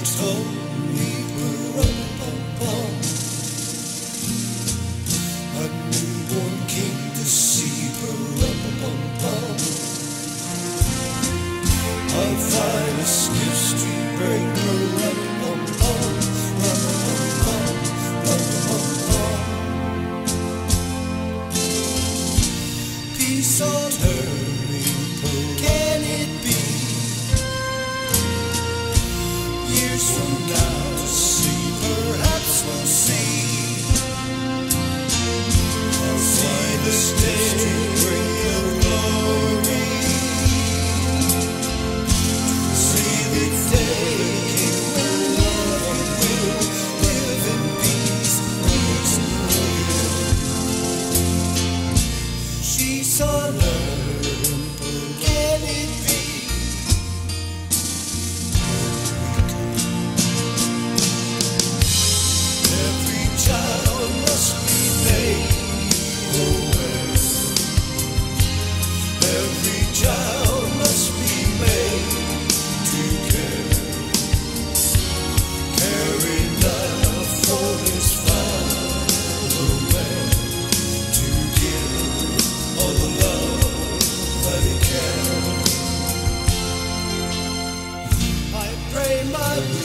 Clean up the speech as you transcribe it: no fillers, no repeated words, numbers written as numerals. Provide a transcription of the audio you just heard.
told me, pa-rum-pum-pum, a newborn king to see, pa-rum-pum-pum, our finest gifts to bring, pa-rum-pum-pum, rum-pum-pum, rum-pum-pum. Peace on earth, can it be? Years from now to see, perhaps we'll see our finest day to bring the glory. See the day when love will live in peace, peace and will. She's on earth, can it be? My